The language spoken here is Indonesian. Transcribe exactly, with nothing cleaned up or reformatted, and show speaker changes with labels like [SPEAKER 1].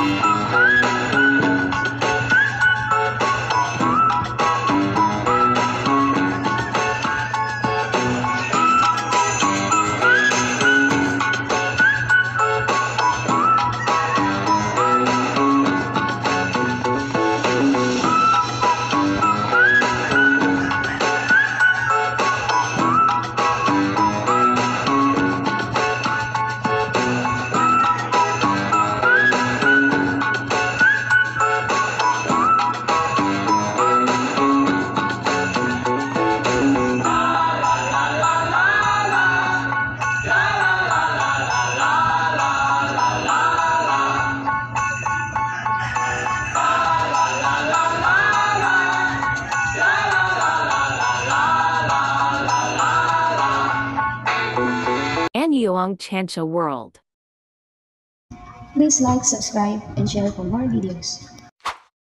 [SPEAKER 1] Annyeong ChanSha World.
[SPEAKER 2] Please like, subscribe, and share for more videos.